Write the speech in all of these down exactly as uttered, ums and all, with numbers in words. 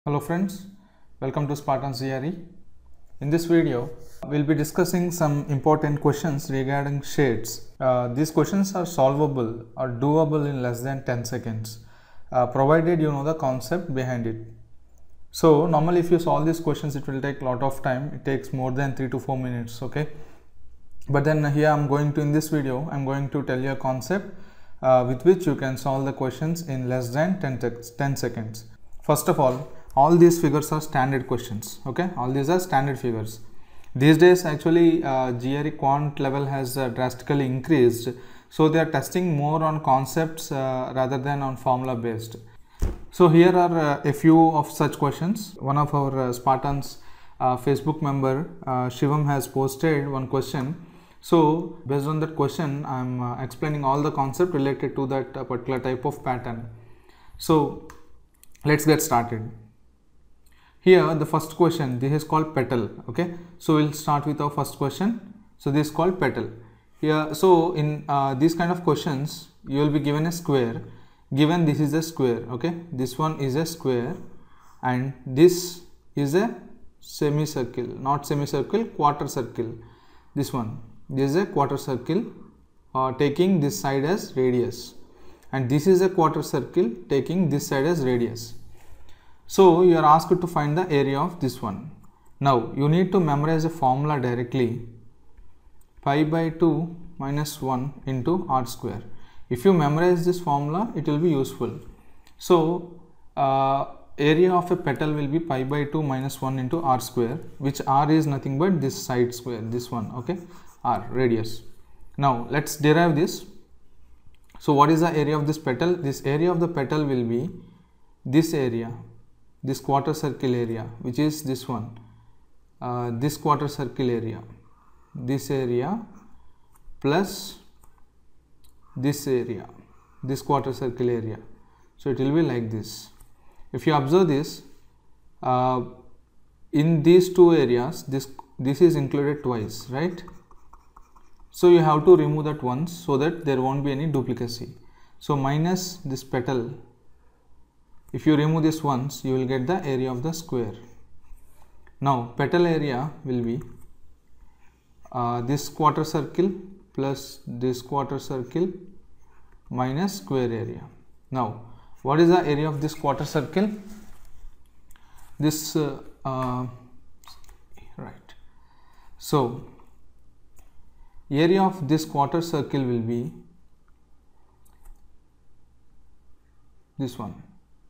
Hello friends, welcome to Spartan G R E. In this video, we'll be discussing some important questions regarding shades. Uh, these questions are solvable or doable in less than ten seconds, uh, provided you know the concept behind it. So normally if you solve these questions, it will take a lot of time. It takes more than three to four minutes, okay? But then here I'm going to, in this video, I'm going to tell you a concept uh, with which you can solve the questions in less than ten seconds. First of all, all these figures are standard questions, okay? All these are standard figures. These days actually uh, G R E quant level has uh, drastically increased, so they are testing more on concepts uh, rather than on formula based. So here are uh, a few of such questions. One of our uh, Spartans uh, Facebook member uh, Shivam has posted one question. So based on that question, I am uh, explaining all the concept related to that uh, particular type of pattern. So let's get started. Here the first question, this is called petal, okay? So we'll start with our first question. So this is called petal. Here, so in uh, these kind of questions, you will be given a square. Given this is a square, okay? This one is a square and this is a semicircle, not semicircle, quarter circle. This one, this is a quarter circle uh, taking this side as radius, and this is a quarter circle taking this side as radius. So you are asked to find the area of this one. Now you need to memorize a formula directly. Pi by two minus one into r square. If you memorize this formula, it will be useful. So uh, area of a petal will be pi by two minus one into r square, which r is nothing but this side square, this one, okay, r, radius. Now let's derive this. So what is the area of this petal? This area of the petal will be this area, this quarter circle area, which is this one, uh, this quarter circle area, this area plus this area, this quarter circle area. So it will be like this. If you observe this, uh, in these two areas, this this is included twice, right? So you have to remove that once so that there won't be any duplicacy. So minus this petal. If you remove this once, you will get the area of the square. Now petal area will be uh, this quarter circle plus this quarter circle minus square area. Now what is the area of this quarter circle? This uh, uh, right. So area of this quarter circle will be this one.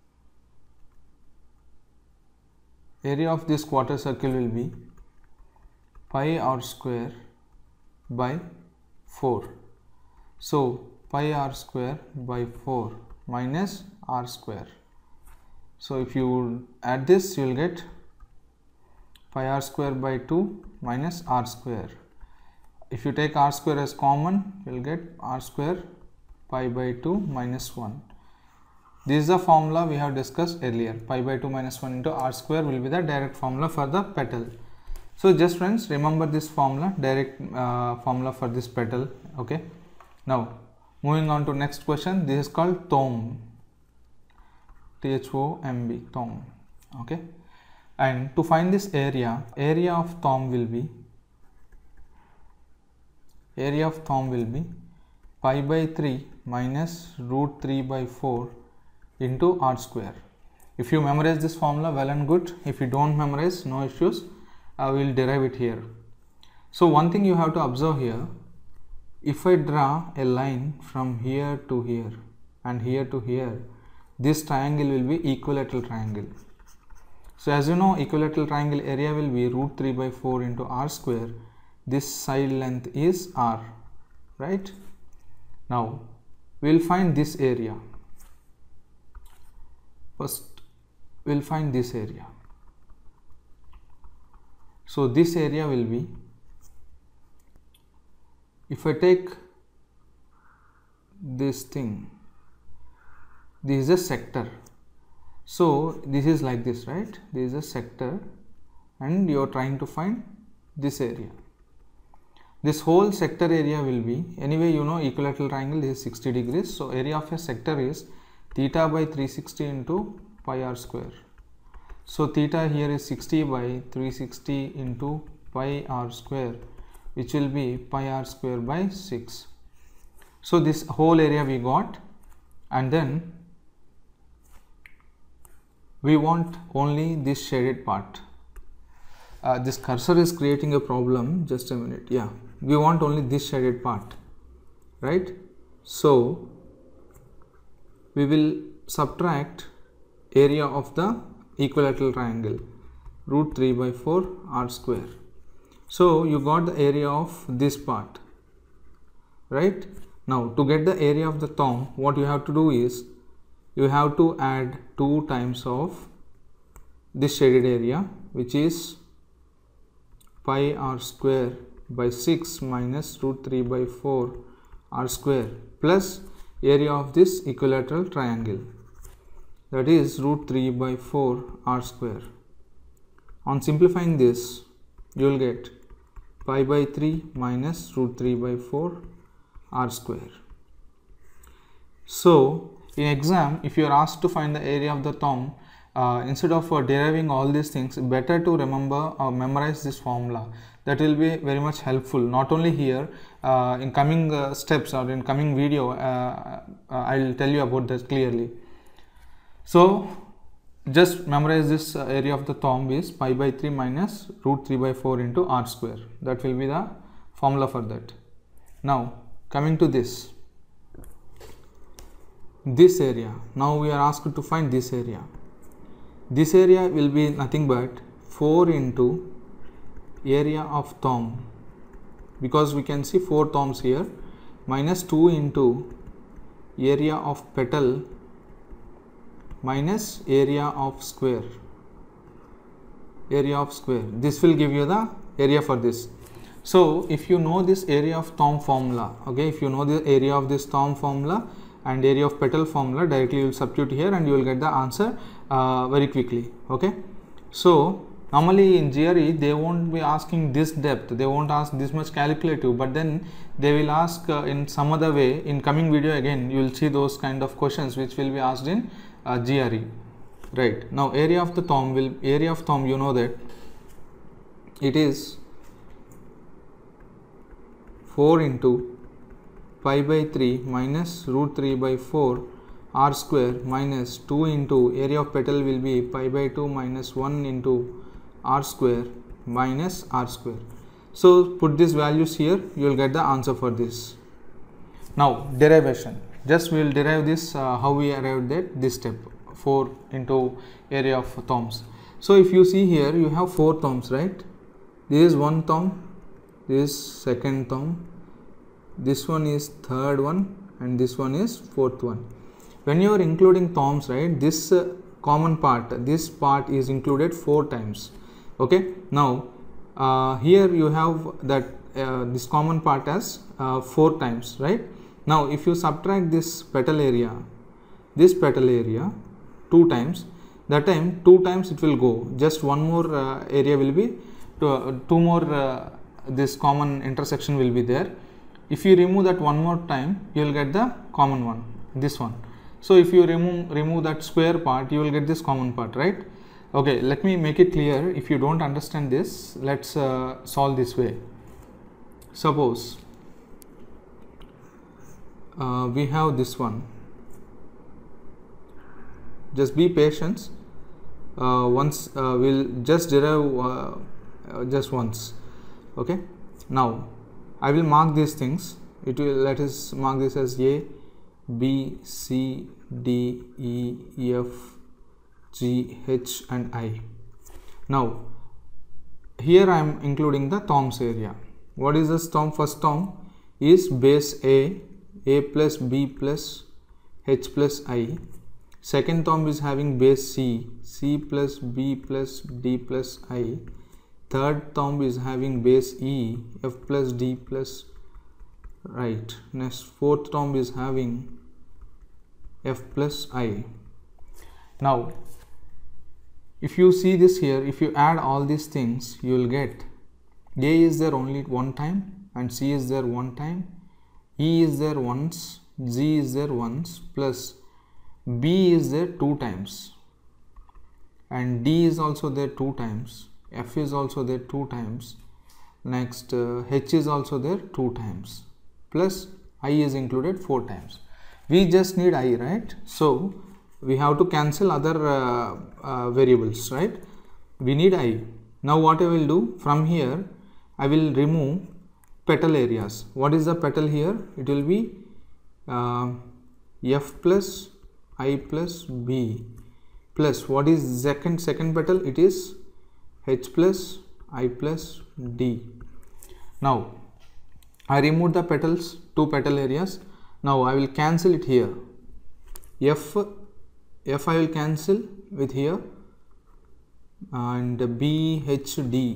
Area of this quarter circle will be pi r square by four. So pi r square by four minus r square. So if you add this, you will get pi r square by two minus r square. If you take r square as common, you will get r square pi by two minus one. This is the formula we have discussed earlier. Pi by two minus one into r square will be the direct formula for the petal. So just friends, remember this formula, direct uh, formula for this petal, okay? Now moving on to next question. This is called thomb, T H O M B, thomb, okay? And to find this area, area of thomb will be, area of thomb will be pi by three minus root three by four into r square. If you memorize this formula, well and good. If you don't memorize, no issues. I will derive it here. So one thing you have to observe here, if I draw a line from here to here and here to here, this triangle will be equilateral triangle. So as you know, equilateral triangle area will be root three by four into r square. This side length is r, right? Now we will find this area. First we will find this area. So this area will be, if I take this thing, this is a sector. So this is like this, right? This is a sector and you are trying to find this area. This whole sector area will be, anyway you know equilateral triangle is sixty degrees. So area of a sector is theta by three hundred sixty into pi r square. So theta here is sixty by three hundred sixty into pi r square, which will be pi r square by six. So this whole area we got, and then we want only this shaded part. Uh, this cursor is creating a problem, just a minute. Yeah, we want only this shaded part, right? So we will subtract area of the equilateral triangle, root three by four r square. So you got the area of this part, right? Now to get the area of the thumb, what you have to do is you have to add two times of this shaded area, which is pi r square by six minus root three by four r square plus area of this equilateral triangle, that is root three by four r square. On simplifying this, you will get pi by three minus root three by four r square. So in exam, if you are asked to find the area of the thumb, uh, instead of uh, deriving all these things, better to remember or memorize this formula. That will be very much helpful, not only here, uh, in coming uh, steps or in coming video, uh, uh, I will tell you about that clearly. So just memorize this uh, area of the thumb is pi by three minus root three by four into r square. That will be the formula for that. Now coming to this, this area, now we are asked to find this area. This area will be nothing but four into area of thumb, because we can see four thumbs here, minus two into area of petal minus area of square, area of square. This will give you the area for this. So if you know this area of thumb formula, okay, if you know the area of this thumb formula and area of petal formula, directly you will substitute here and you will get the answer uh, very quickly. Okay, so normally in G R E they won't be asking this depth, they won't ask this much calculative, but then they will ask uh, in some other way. In coming video again you will see those kind of questions which will be asked in uh, G R E. Right, now area of the thumb will, area of thumb, you know that it is four into pi by three minus root three by four r square minus two into area of petal will be pi by two minus one into r square minus r square. So put these values here, you will get the answer for this. Now derivation, just we will derive this, uh, how we arrived at this step, four into area of thumbs. So if you see here, you have four thumbs, right? This is one thumb, this is second thumb, this one is third one, and this one is fourth one. When you are including thumbs, right, this uh, common part, this part is included four times. Okay, now uh, here you have that uh, this common part as uh, four times, right? Now if you subtract this petal area, this petal area two times, that time two times it will go, just one more uh, area will be, to, uh, two more uh, this common intersection will be there. If you remove that one more time, you will get the common one, this one. So if you remove remove that square part, you will get this common part, right? Okay, let me make it clear. If you don't understand this, let's uh, solve this way. Suppose uh, we have this one. Just be patient. Uh, once uh, we'll just derive uh, uh, just once. Okay. Now I will mark these things. It will, let us mark this as A, B, C, D, E, F, G, H and I. Now here I am including the thumbs area. What is this thumb? First thumb is base A, A plus B plus H plus I. Second thumb is having base C, C plus B plus D plus I. Third thumb is having base E, F plus D plus, right. Next fourth thumb is having F plus I. Now if you see this here, if you add all these things, you will get A is there only one time and C is there one time, E is there once, G is there once, plus B is there two times, and D is also there two times, F is also there two times, next uh, H is also there two times, plus I is included four times. We just need I, right? So we have to cancel other uh, uh, variables, right? We need I. Now what I will do, from here I will remove petal areas. What is the petal here? It will be uh, F plus I plus B plus what is second second petal? It is H plus I plus D. Now I remove the petals, two petal areas. Now I will cancel it here. F F I will cancel with here, and B H D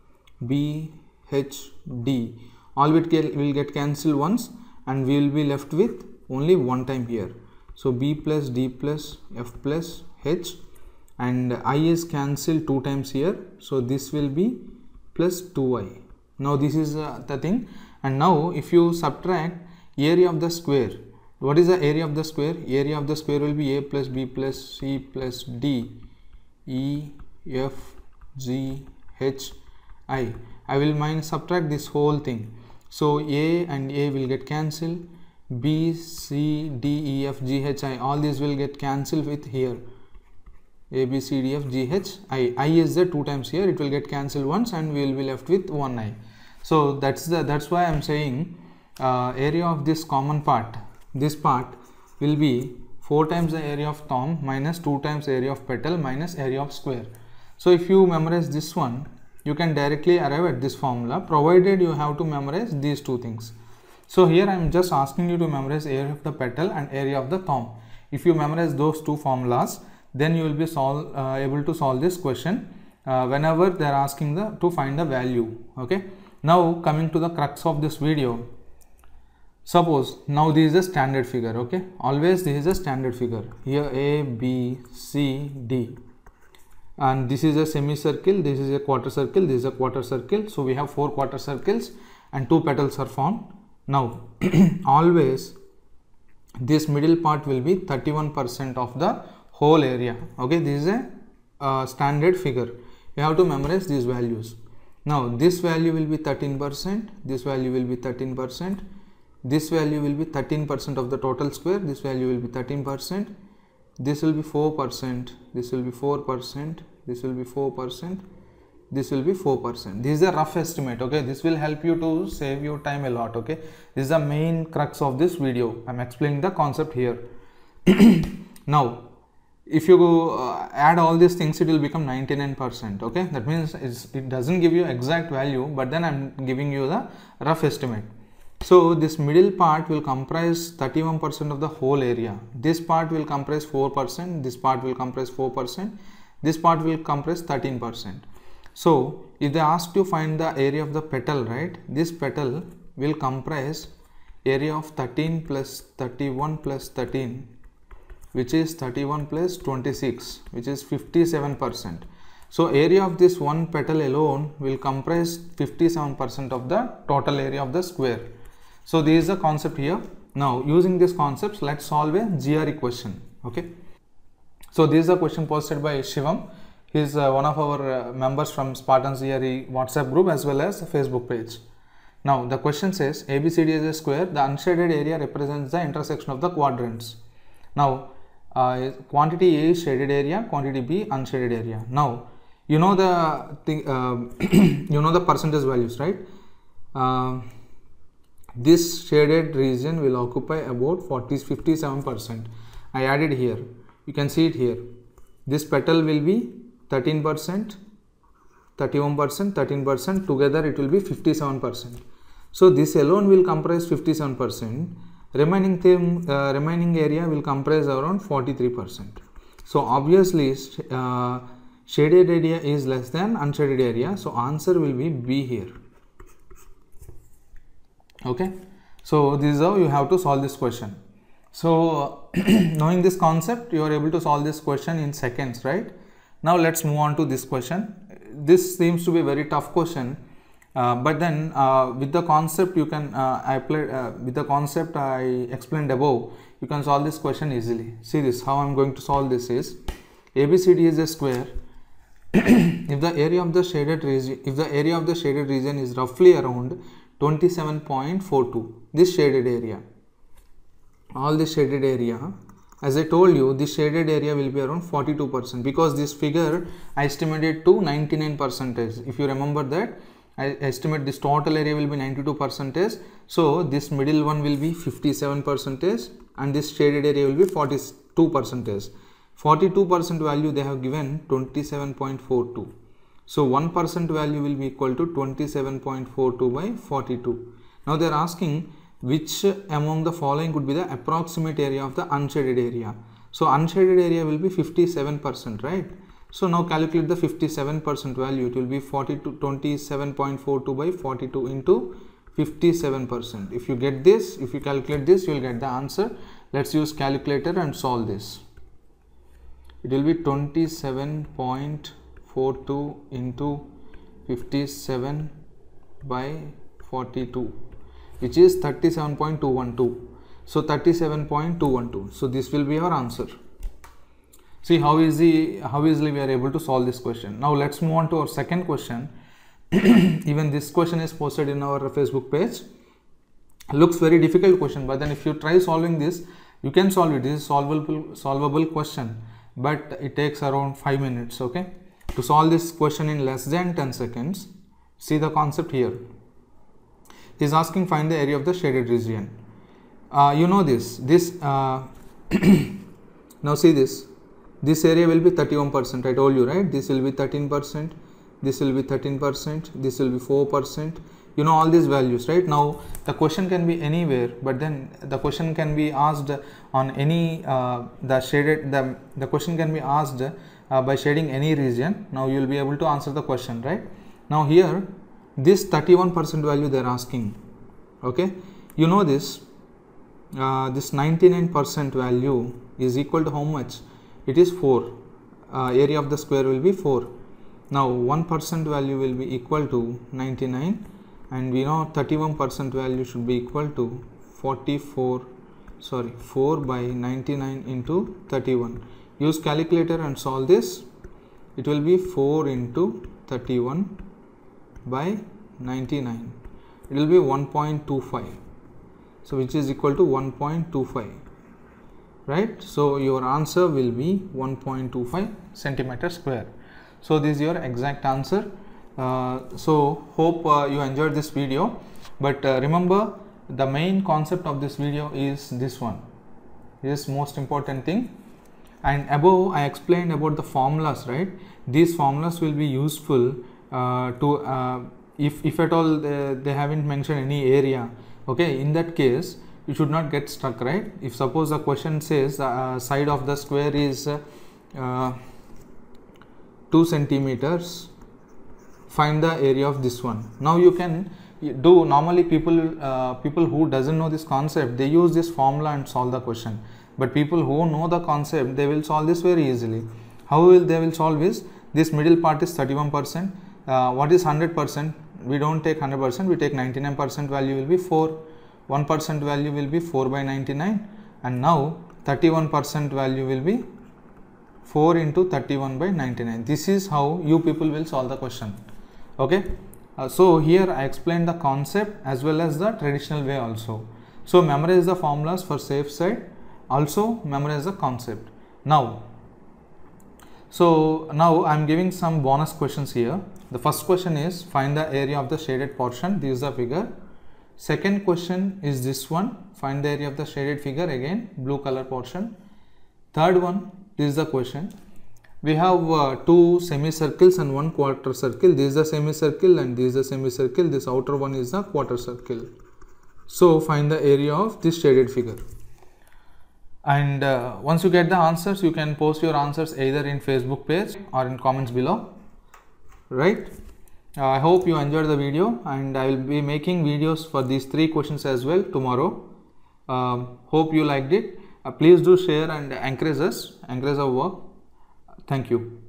B H D all will get, will get cancelled once, and we will be left with only one time here. So B plus D plus F plus H, and I is cancelled two times here, so this will be plus two I. Now this is uh, the thing. And now if you subtract area of the square, what is the area of the square? Area of the square will be A plus B plus C plus D E F G H I. I will mind subtract this whole thing. So A and A will get cancelled, B, C, D, E, F, G, H, I, all these will get cancelled with here. A, B, C, D, F, G, H, I. I is there two times here, it will get cancelled once, and we will be left with one I. So that's the that's why I am saying uh, area of this common part, this part will be four times the area of thumb minus two times area of petal minus area of square. So if you memorize this one, you can directly arrive at this formula, provided you have to memorize these two things. So here I am just asking you to memorize area of the petal and area of the thumb. If you memorize those two formulas, then you will be solve, uh, able to solve this question uh, whenever they are asking the to find the value. Okay. Now coming to the crux of this video. Suppose now this is a standard figure. Okay. Always this is a standard figure. Here A, B, C, D. And this is a semicircle, this is a quarter circle, this is a quarter circle. So we have four quarter circles and two petals are formed. Now always this middle part will be thirty-one percent of the whole area. Okay, this is a uh, standard figure. You have to memorize these values. Now this value will be thirteen percent, this value will be thirteen percent, this value will be thirteen percent of the total square, this value will be thirteen percent, this will be four percent, this will be four percent, this will be four percent, this will be four percent. This is a rough estimate. Okay, this will help you to save your time a lot. Okay, this is the main crux of this video. I am explaining the concept here. Now if you go, uh, add all these things, it will become ninety-nine percent. Okay, that means it's, it doesn't give you exact value, but then I am giving you the rough estimate. So this middle part will comprise thirty-one percent of the whole area. This part will comprise four percent, this part will comprise four percent, this part will comprise thirteen percent. So if they ask you to find the area of the petal, right, this petal will comprise area of thirteen plus thirty-one plus thirteen, which is thirty-one plus twenty-six, which is fifty-seven percent. So area of this one petal alone will comprise fifty-seven percent of the total area of the square. So this is the concept here. Now using these concepts, let's solve a G R E question. Okay. So this is a question posted by Shivam. He is uh, one of our uh, members from Spartan G R E WhatsApp group as well as Facebook page. Now the question says A B C D is a square. The unshaded area represents the intersection of the quadrants. Now uh, quantity A is shaded area, quantity B unshaded area. Now you know the thing, uh, you know the percentage values, right? Uh, this shaded region will occupy about forty fifty-seven percent. I added here. You can see it here. This petal will be thirteen percent, thirty-one percent, thirteen percent, together it will be fifty-seven percent. So this alone will comprise fifty-seven percent. Remaining thing, uh, remaining area will comprise around forty-three percent. So obviously uh, shaded area is less than unshaded area. So answer will be B here. Okay. So this is how you have to solve this question. So knowing this concept, you are able to solve this question in seconds, right? Now let's move on to this question. This seems to be a very tough question, uh, but then uh, with the concept you can uh, I played uh, with the concept I explained above, you can solve this question easily. See this, how I'm going to solve this is A B C D is a square if the area of the shaded region, if the area of the shaded region is roughly around twenty-seven point four two, this shaded area, all this shaded area, as I told you, this shaded area will be around forty-two percent, because this figure I estimated to ninety-nine percentage. If you remember that, I estimate this total area will be ninety-two percentage. So this middle one will be fifty-seven percentage and this shaded area will be forty-two percentage. forty-two percent value they have given twenty-seven point four two. So one percent value will be equal to twenty-seven point four two by forty-two. Now they are asking which among the following could be the approximate area of the unshaded area. So unshaded area will be fifty-seven percent, right? So now calculate the fifty-seven percent value. It will be forty-two, twenty-seven point four two by forty-two into fifty-seven percent. If you get this, if you calculate this, you will get the answer. Let's use calculator and solve this. It will be twenty-seven point four two into fifty-seven by forty-two, which is thirty-seven point two one two. So thirty-seven point two one two. So this will be our answer. See how easy, how easily we are able to solve this question. Now let's move on to our second question. Even this question is posted in our Facebook page. Looks very difficult question, but then if you try solving this, you can solve it. This is solvable, solvable question, but it takes around five minutes. Okay, to solve this question in less than ten seconds. See the concept here. He is asking find the area of the shaded region. Uh, you know this. This uh, now see this. This area will be thirty-one percent. I told you, right? This will be thirteen percent. This will be thirteen percent. This will be four percent. You know all these values, right? Now the question can be anywhere, but then the question can be asked on any uh, the shaded the the question can be asked uh, by shading any region. Now you will be able to answer the question, right? Now here this thirty-one percent value they are asking. Okay, you know this uh, this ninety-nine percent value is equal to how much? It is four. Uh, area of the square will be four. Now one percent value will be equal to ninety-nine, and we know thirty-one percent value should be equal to forty-four, sorry, four by ninety-nine into thirty-one. Use calculator and solve this. It will be four into thirty-one by ninety-nine. It will be one point two five. So which is equal to one point two five. Right? So your answer will be one point two five centimeter square. So this is your exact answer. Uh, so hope uh, you enjoyed this video, but uh, remember the main concept of this video is this one. This is most important thing. And above I explained about the formulas, right? These formulas will be useful uh, to uh, if, if at all they, they haven't mentioned any area. Okay, in that case you should not get stuck, right? If suppose the question says the uh, side of the square is uh, uh, two centimeters, find the area of this one. Now you can do, normally people uh, people who doesn't know this concept, they use this formula and solve the question, but people who know the concept, they will solve this very easily. How will they will solve is, this middle part is thirty-one percent. Uh, what is one hundred percent? We don't take one hundred percent, we take ninety-nine percent value will be four. one percent value will be four by ninety-nine, and now thirty-one percent value will be four into thirty-one by ninety-nine. This is how you people will solve the question. Okay, uh, so here I explained the concept as well as the traditional way also. So memorize the formulas for safe side, also memorize the concept. Now, so now I am giving some bonus questions here. The first question is find the area of the shaded portion. This is the figure. Second question is this one, find the area of the shaded figure, again blue color portion. Third one, this is the question. We have uh, two semicircles and one quarter circle. This is the semicircle and this is the semicircle. This outer one is the quarter circle. So find the area of this shaded figure. And uh, once you get the answers, you can post your answers either in Facebook page or in comments below. Right? Uh, I hope you enjoyed the video, and I will be making videos for these three questions as well tomorrow. Um, hope you liked it. Uh, please do share and encourage us, encourage our work. Thank you.